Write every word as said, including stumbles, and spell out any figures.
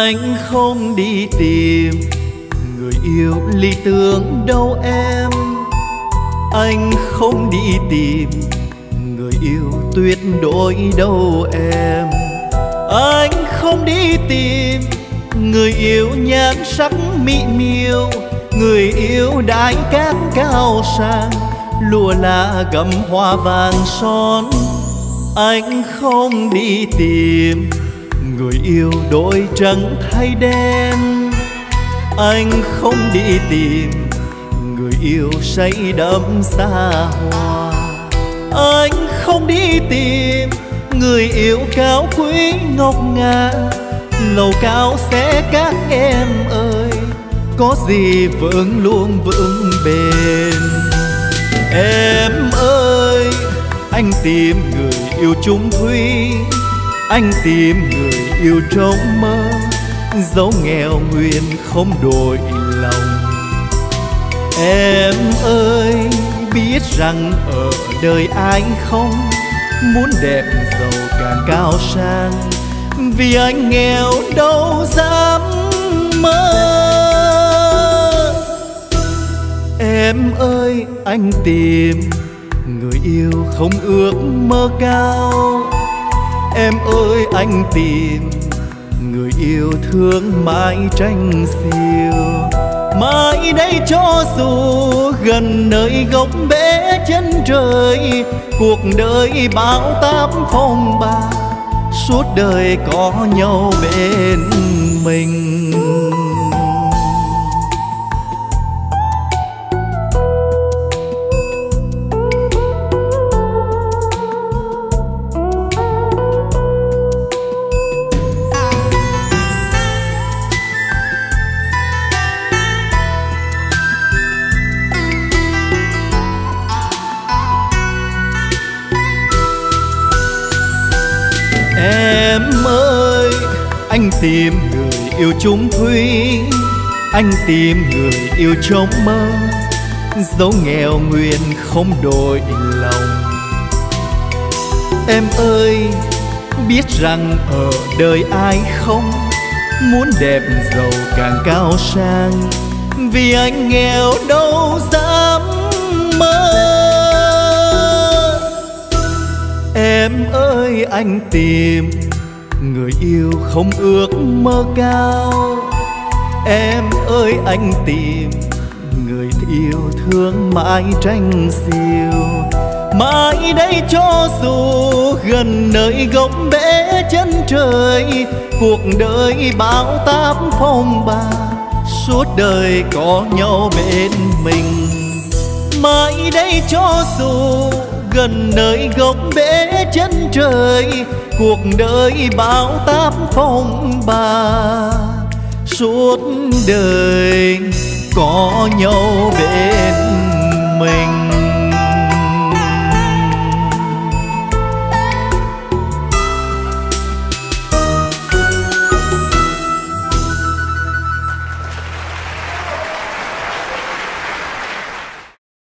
Anh không đi tìm người yêu lý tưởng đâu em. Anh không đi tìm người yêu tuyệt đối đâu em. Anh không đi tìm người yêu nhan sắc mỹ miều, người yêu đái cát cao sang, lụa là gấm hoa vàng son. Anh không đi tìm người yêu đôi trắng thay đen. Anh không đi tìm người yêu say đắm xa hoa. Anh không đi tìm người yêu cao quý ngọc ngà, lầu cao sẽ các em ơi, có gì vững luôn vững bền. Em ơi, anh tìm người yêu chung thủy, anh tìm người yêu trong mơ, dẫu nghèo nguyện không đổi lòng. Em ơi, biết rằng ở đời ai không muốn đẹp giàu càng cao sang, vì anh nghèo đâu dám mơ. Em ơi, anh tìm người yêu không ước mơ cao. Em ơi, anh tìm người yêu thương mãi tranh xiêu. Mãi đây cho dù gần nơi gốc bể chân trời, cuộc đời bão táp phong ba, suốt đời có nhau bên mình. Em ơi, anh tìm người yêu chung thủy, anh tìm người yêu trong mơ, dẫu nghèo nguyện không đổi lòng. Em ơi, biết rằng ở đời ai không muốn đẹp giàu càng cao sang, vì anh nghèo đâu dám mơ. Em ơi, anh tìm người yêu không ước mơ cao. Em ơi, anh tìm người yêu thương mãi tranh xiêu. Mãi đây cho dù gần nơi gốc bể chân trời, cuộc đời bão táp phong ba, suốt đời có nhau bên mình. Mãi đây cho dù gần nơi gốc bể chân trời, cuộc đời bão táp phong ba, suốt đời có nhau bên mình.